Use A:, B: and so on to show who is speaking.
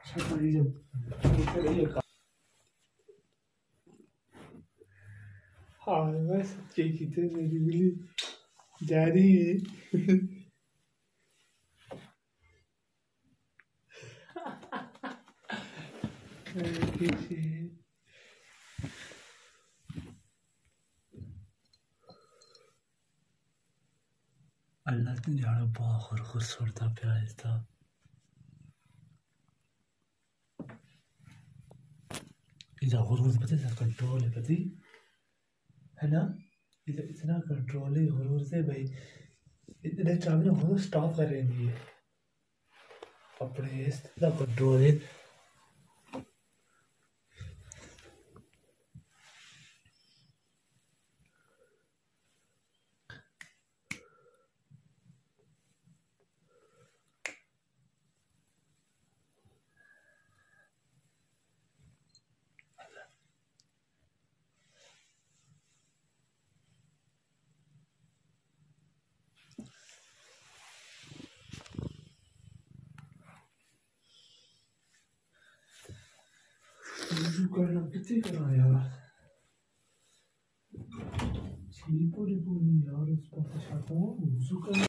A: हाँ मैं सच्ची की तो मेरी बिल्ली जा रही है। Allah ne जाने बहुत खूबसूरत प्याज था। इधर हुरूर पता है कंट्रोल है पति है ना। इधर इतना कंट्रोल है हुरूर से भाई इतने चाबी हुरूर स्टॉप कर रही है अपने इतना कंट्रोल है। करना कितने करा यार पूरी पूरी यार उस पर